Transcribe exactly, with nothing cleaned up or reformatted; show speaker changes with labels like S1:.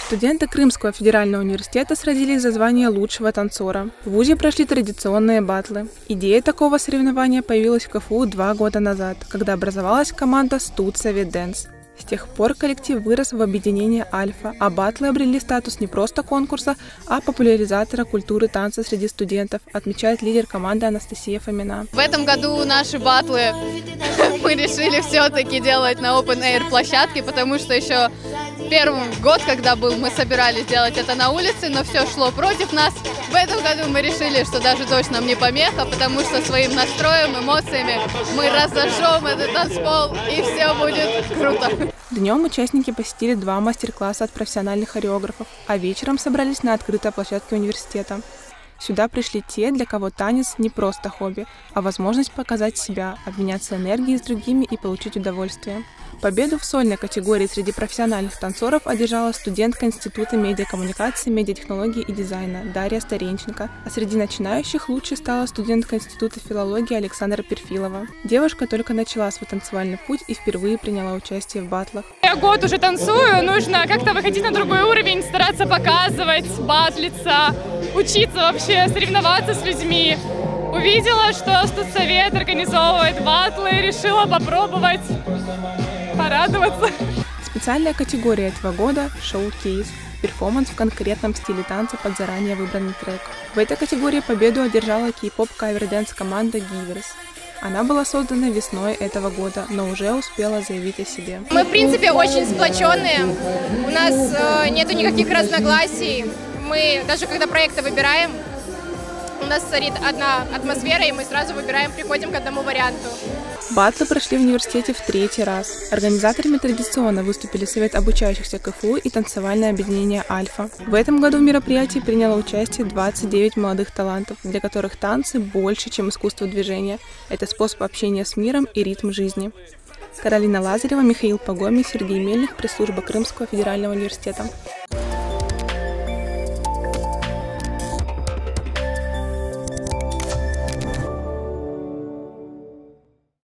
S1: Студенты Крымского федерального университета сразились за звание лучшего танцора. В вузе прошли традиционные баттлы. Идея такого соревнования появилась в ка эф у два года назад, когда образовалась команда «Студсовет Дэнс». С тех пор коллектив вырос в объединение «Альфа», а баттлы обрели статус не просто конкурса, а популяризатора культуры танца среди студентов, отмечает лидер команды Анастасия Фомина.
S2: В этом году наши баттлы мы решили все-таки делать на Open Air площадке, потому что еще первый год, когда был, мы собирались делать это на улице, но все шло против нас. В этом году мы решили, что даже дождь нам не помеха, потому что своим настроем, эмоциями мы разожжем этот танцпол, и все будет круто.
S1: Днем участники посетили два мастер-класса от профессиональных хореографов, а вечером собрались на открытой площадке университета. Сюда пришли те, для кого танец не просто хобби, а возможность показать себя, обменяться энергией с другими и получить удовольствие. Победу в сольной категории среди профессиональных танцоров одержала студентка Института медиакоммуникации, медиатехнологии и дизайна Дарья Старенченко, а среди начинающих лучшей стала студентка Института филологии Александра Перфилова. Девушка только начала свой танцевальный путь и впервые приняла участие в баттлах.
S3: Я год уже танцую, нужно как-то выходить на другой уровень, стараться показывать, батлиться, учиться вообще, соревноваться с людьми. Увидела, что студсовет организовывает баттлы, решила попробовать, порадоваться.
S1: Специальная категория этого года – шоу-кейс. Перформанс в конкретном стиле танца под заранее выбранный трек. В этой категории победу одержала кей-поп кавер-дэнс команда Гиверс. Она была создана весной этого года, но уже успела заявить о себе.
S4: Мы, в принципе, очень сплоченные. У нас э, нету никаких разногласий. Мы, даже когда проекты выбираем, у нас царит одна атмосфера, и мы сразу выбираем, приходим к одному варианту.
S1: Баттлы прошли в университете в третий раз. Организаторами традиционно выступили Совет обучающихся ка эф у и танцевальное объединение «Альфа». В этом году в мероприятии приняло участие двадцать девять молодых талантов, для которых танцы больше, чем искусство движения. Это способ общения с миром и ритм жизни. Каролина Лазарева, Михаил Погомий, Сергей Мельник, пресс-служба Крымского федерального университета.